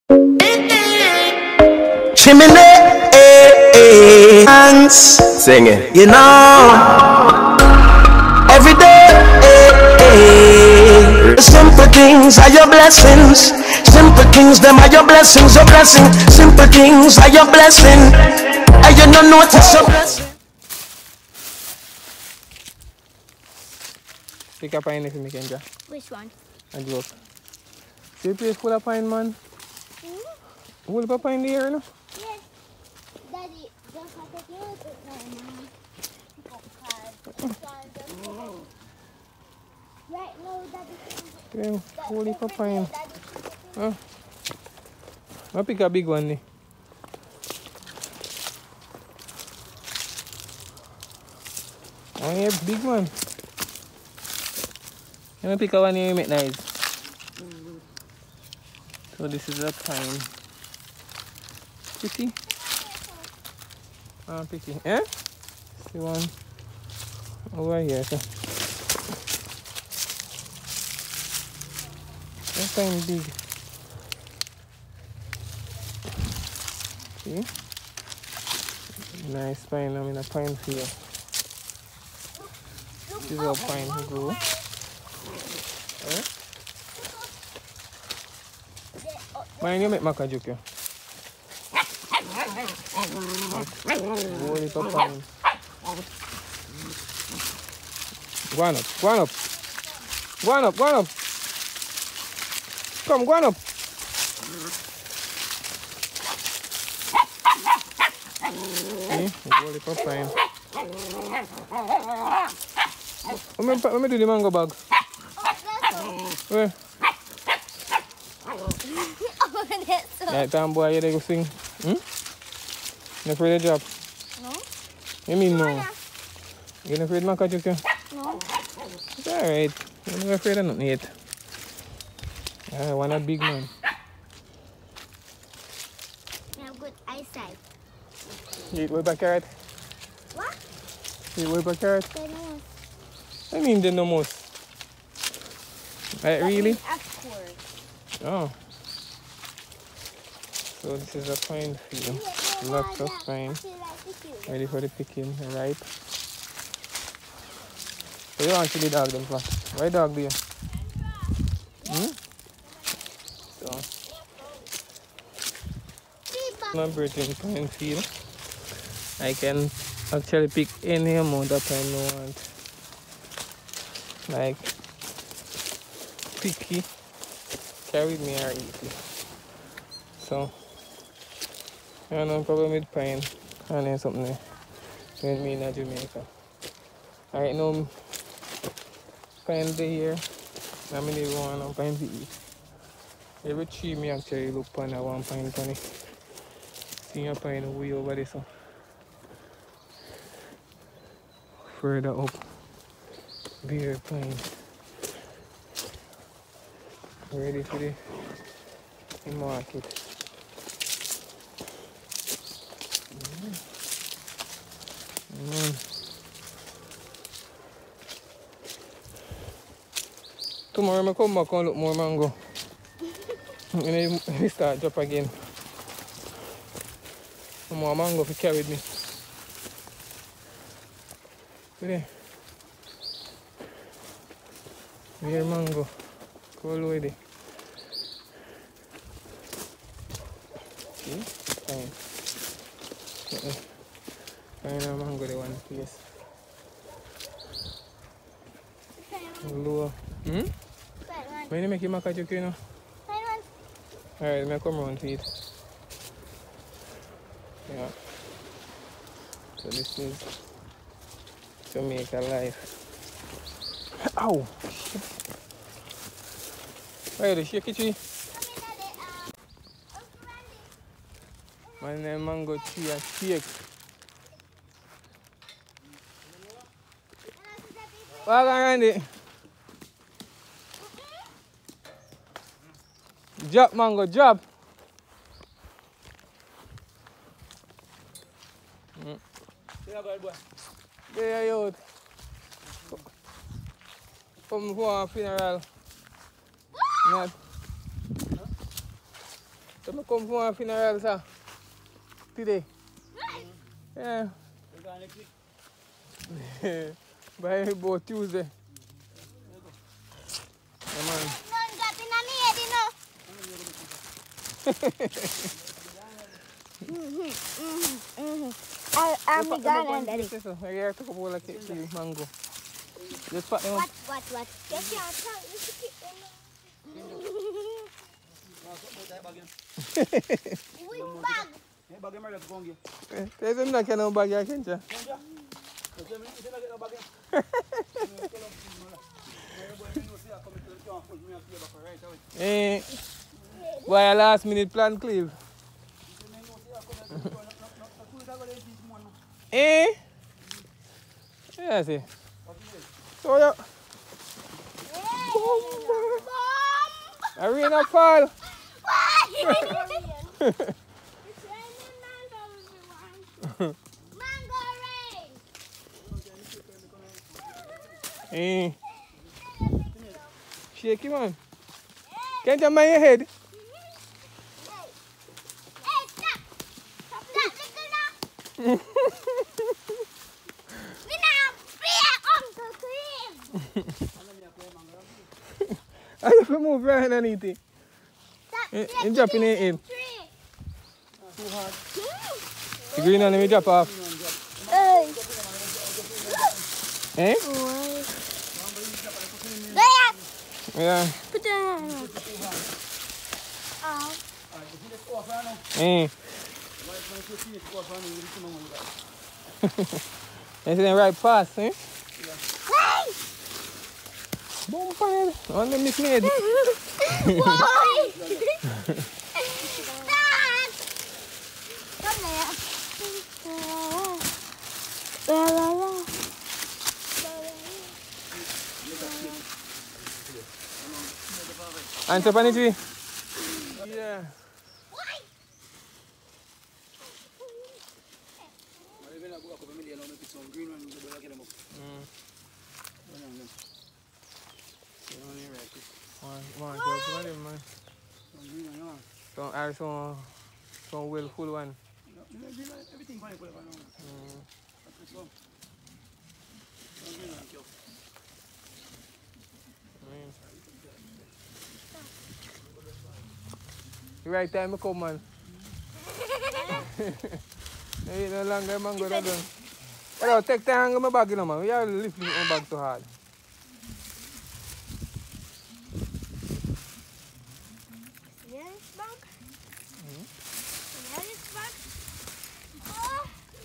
Chimney, hands, sing it. You know, every day, simple things are your blessings. Simple things, them are your blessings, your blessing. Simple things are your blessing. And you don't notice your blessing. Pick a pine if you make Kendra. Which one? A joke. See the place full of pine, man? Full of pine there, no? Yes. Daddy, just have to deal with it now, right now, Daddy. Yeah, full of pine. Huh? I'll pick a big one. Eh? Oh, yeah, big one. Let me pick a one here, make nice. So this is a pine. Pretty? Ah, pretty. Eh? See one over here. So. That pine big. See? Nice pine. I'm in a pine field. This is how pine grow. Eh? Mind you make maca joke. Hold it up pine. Go on up, go on up. Go on up, go on up. Come, go on up. See? Hold it up pine. Let me do the mango bag. Where? Right, time boy, you there go sing. You afraid of the job? No. You mean no? You not afraid of maca joke? No. It's alright. You're not afraid of nothing yet. I want a big man. You have good eyesight. You eat with carrot? What? You eat with carrot? The nose. I mean the no most. Right, really? Of course. Oh. So this is a pine field. Lots of pine. Ready for the picking, ripe. So you want to the dog them for? Why dog do you? So my virgin pine field. I can actually pick any amount of pine I want. Like picky, carry me or easy. So I have no problem with pine and then something with me in Jamaica. Right now pine day here. I mean they want a pine to eat. Every tree me actually look on I want pine funny. See a pine way over there so further up. Beer pine. Ready for the market. Tomorrow I come back and look more mango. And then start drop again. Some more mango to carry with me. There. Beer mango. Cool with it. See? Fine. Fine a mango the one place. Lower. When you make your maca joke, you know? Alright, I'm come around to it. Yeah. So this is Jamaica life. Ow! Why the shake it tree? My name mango tree and shake. Walk around it. Drop mango, drop. There you go. Come for a funeral. Not. So I come from a funeral, sir. Today. Yeah. By about Tuesday. Yeah, man. None got in my head, you know. I'm gonna daddy. I have to go like it, mango. Just pat them up. What? You can't tell. You should keep them. Which bag? There's them that can no bag, I can't you? Eh, why a last minute plan, Cleve? Eh? Yeah, see. So, yeah. I rain a fall. Mango rain. Eh. Shake it, man. Can't you mind your head? Hey, stop. Stop that little now. We now free Uncle Cream. I have to move right underneath it. Stop You dropping it in. tree. The green one, let me drop off. Hey. Eh? There. Yeah. Put it on. Oh. Eh. It's in right past, eh? Hey. Boom, fire. On the mismade. Why? Dad. Come there. La la la. Hands up on the tree. Yeah. Why? One, man. Some well full one. The right time I come, man. Hey, no longer mango that done. Hello, take the hang of my bag, you know, man. We are lifting my bag too hard. Yes, bag. Yes, bag. Oh.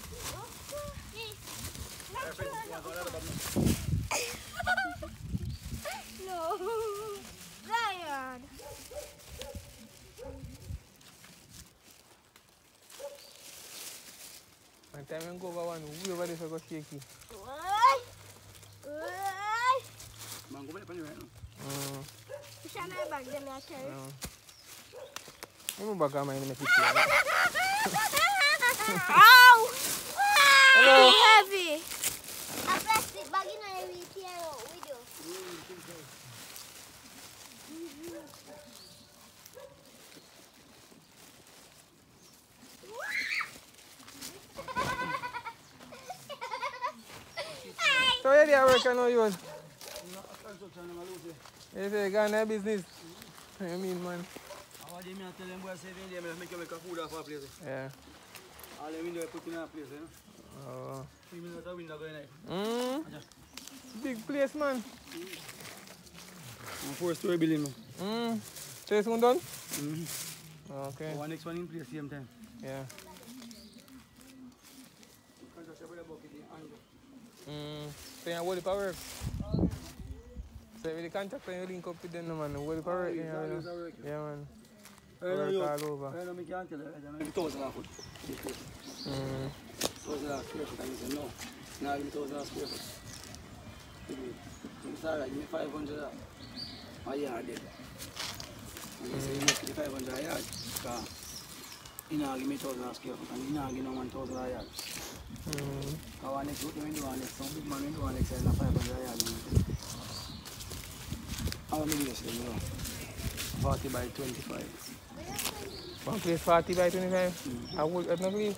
No. Lion. One time I go over one, we over this I go shaky. Mango ba ni right now? Shana bag them I carry. I'm back on my name. Ow! Hello. Heavy. A plastic bag in a retail video. So where do you work and how you was? You say you got no business. I mean, man. I tell them boy say they make a food off a place. Yeah. All the window put in a place, you know. Oh. 3 minutes of window going like. Big place, man. 4-story building, man. So this one done? Okay. One next one in place same time. Yeah. So you hold it for work? So with the contractor you link up with them, man. Hold it for work? Yeah, man. Work all over. I don't can't tell you. I don't know. 1,000 foot. 1,000 square foot. And you say no. Now give me 1,000 square foot. It's alright. Give me 500 a yard there. And you say you make the 500 a yard. Because you know give me 1,000 square foot. And you know give me 1,000 a yard. Because one next week we do one next. Some big man we do one next and 500 a yard. How many years do you know? 40 by 25. One place 40 by 25. I would not believe.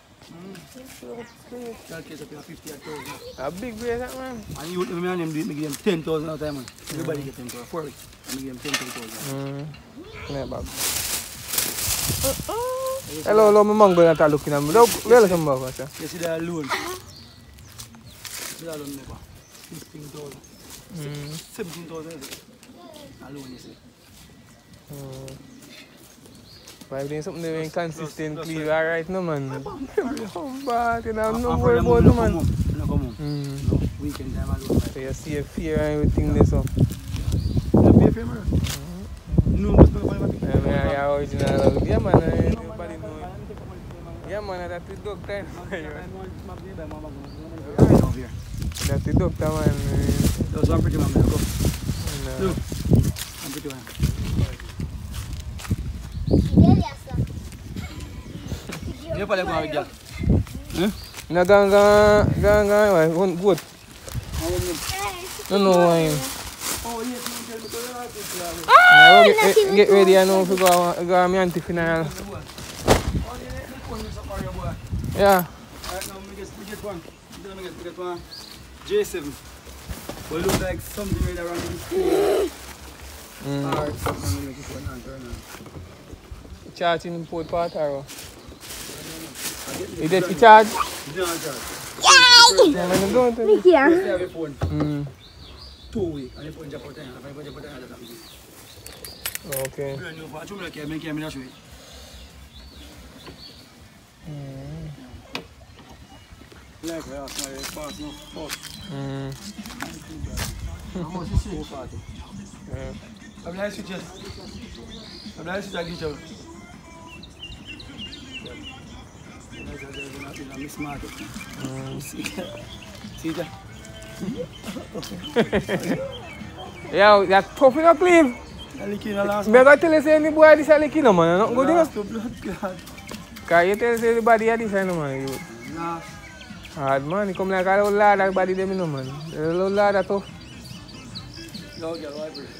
That case up here 50 at 1,000. A big place, that man. And you me and him do it, me give him 10,000 at a time, man. Everybody get 10,000 for it. And me give him 10,000. Yeah, Bob. Hello, hello, my mango that are looking at me. Look, where some mango, sir? You see that alone? See that alone, never. 15,000. 17,000 alone, you see. Why doing something doing consistently, alright, no man. But you know, no worry about no man. No come home. No, weekend time alone. So you see a fear and everything there, so. You pay for man? No, but no, Yeah, original. Yeah, man, everybody know it. Yeah, man, that's the dog time. That's the doctor, man. Those one pretty man, go. Look, I'm pretty man. You probably going to get. No, go, one good. No, wine. Get ready, I know if you go to my auntie funeral. Yeah. Right now, we get one. We get one. J7. But it looks like something right around this. Alright, so I'm going to get one answer now. Charging in Port Part or? You did the charge? No, charge. I'm going to Me here. Just have a phone. 2 weeks. And the phone just put in. If I put it in, okay. brand new phone. I should make a show it. Like I asked my boss, no, boss. How much is it? 440. Yeah. I'm nice with you. I'm nice with you. I'm Miss Market. See that? Yeah, that's tough enough, Cleve. I'm last I got to tell you, say, the boy, this is a killer, man. Not good enough. blood clot. Because you tell the body is this, man. Nah. Hard, man. You come like a little lad, that body, them, no, man. A little lad, that tough. Yo, get right here.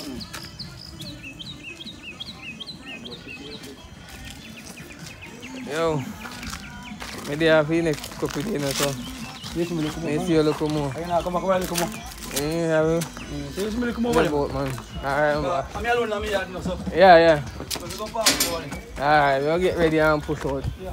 Yo. Maybe I have the next couple of days, so. Yes, me look more. Let's see you look more. I can come back and look more. Yeah, Yes, me look more. boat, man. Alright, I'm alone, I'm here, no, so. yeah. So we go back, Alright, we'll get ready and push out. yeah.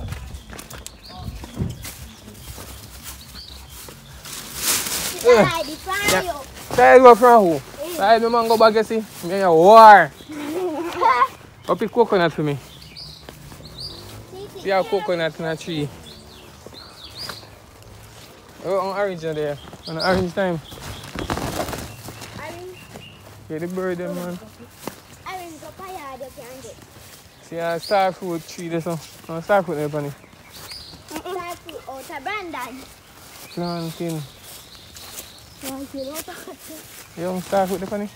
Side go from who? Side my man go back, you see? Me a war. Up the coconut for me. See a coconut in a tree. Oh, on orange there. On orange time. Get the bird then, man. See a star fruit tree there, so. No star fruit there, Bunny. Brandon. Planting. Yung star fruit there, Bunny.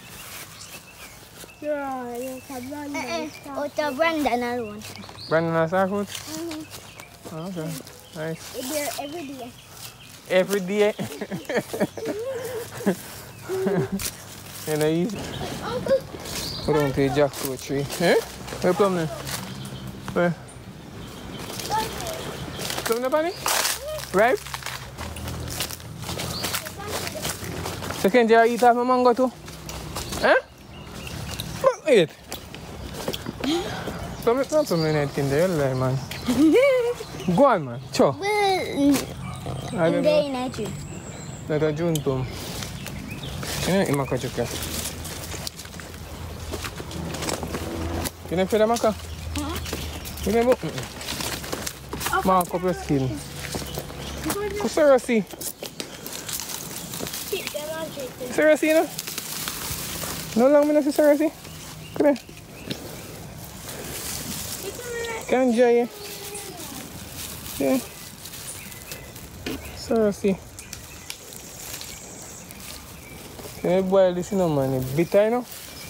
Brandon alone. Brandon has star fruit? Oh, okay. Nice. It's there every day. Every day. You know, easy. Put on to the jackfruit tree. Eh? Where plum there? Where? Plum there, Bunny? Right? So can you eat half my mango too? Eh? Wait. Plum in that kinder, man. Go on, man. Cho. I don't know. That's a June tomb. Yeah, I'm going to check it. Can you feel the maca? You can go. Mark up your skin. Seriously? Seriously, no? No long me no see seriously? Come here. Can enjoy it. Yeah. Seriously. Can you boil this in, man? It's bitter, you know?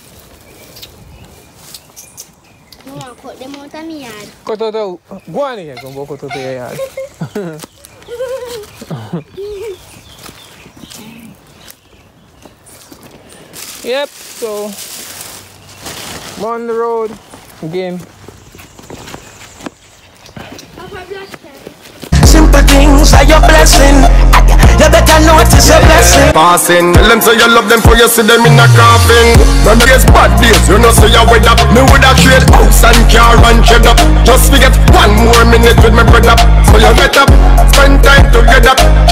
No, I cut them out of my yard. Cut out the... Go on here, go cut out your yard. Yep, so... I'm on the road again. are your blessing. You better notice your blessing. Passing, tell them say you love them for you see them in a coffin. When days bad days, you know say you with up. Me woulda trade house and car and shed up. Just forget 1 more minute with my brother. So you get up, spend time together.